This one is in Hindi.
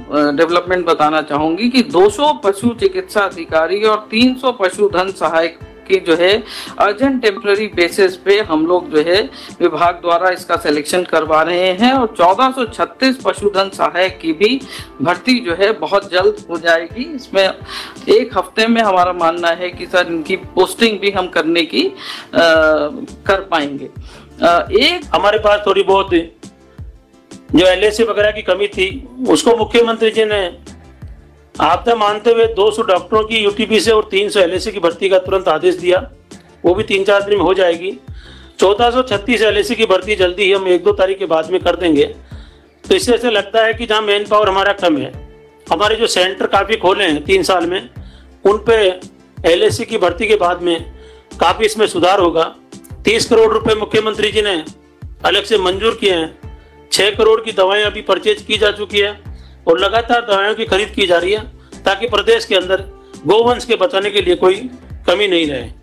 डेवलपमेंट बताना चाहूंगी कि 200 पशु चिकित्सा अधिकारी और 300 पशुधन सहायक की जो है अर्जेंट टेम्पररी बेसिस पे हम लोग जो है विभाग द्वारा इसका सिलेक्शन करवा रहे हैं, और 1436 पशुधन सहायक की भी भर्ती जो है बहुत जल्द हो जाएगी। इसमें एक हफ्ते में हमारा मानना है कि सर इनकी पोस्टिंग भी हम करने की कर पाएंगे। एक हमारे पास थोड़ी बहुत जो LAC वगैरह की कमी थी उसको मुख्यमंत्री जी ने आपदा मानते हुए 200 डॉक्टरों की UTP से और 300 LAC की भर्ती का तुरंत आदेश दिया। वो भी 3-4 दिन में हो जाएगी। 1436 LAC की भर्ती जल्दी ही हम 1-2 तारीख के बाद में कर देंगे। तो इससे ऐसे लगता है कि जहाँ मैन पावर हमारा कम है, हमारे जो सेंटर काफ़ी खोले हैं 3 साल में, उन पे LAC की भर्ती के बाद में काफ़ी इसमें सुधार होगा। 30 करोड़ रुपए मुख्यमंत्री जी ने अलग से मंजूर किए हैं। 6 करोड़ की दवाएं अभी परचेज की जा चुकी है और लगातार दवाओं की खरीद की जा रही है ताकि प्रदेश के अंदर गौवंश के बचाने के लिए कोई कमी नहीं रहे।